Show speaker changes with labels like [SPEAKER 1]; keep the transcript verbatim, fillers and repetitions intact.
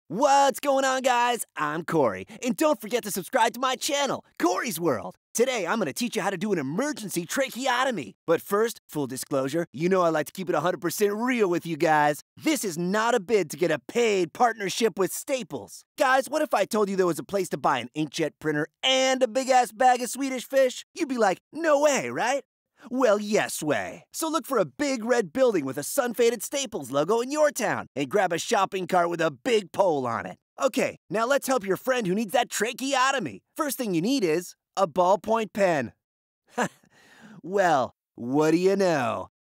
[SPEAKER 1] What's going on, guys? I'm Corey, and don't forget to subscribe to my channel, Corey's World. Today, I'm going to teach you how to do an emergency tracheotomy. But first, full disclosure, you know I like to keep it one hundred percent real with you guys. This is not a bid to get a paid partnership with Staples. Guys, what if I told you there was a place to buy an inkjet printer and a big-ass bag of Swedish fish? You'd be like, no way, right? Well, yes way. So look for a big red building with a sun-faded Staples logo in your town and grab a shopping cart with a big pole on it. Okay, now let's help your friend who needs that tracheotomy. First thing you need is a ballpoint pen. Well, what do you know?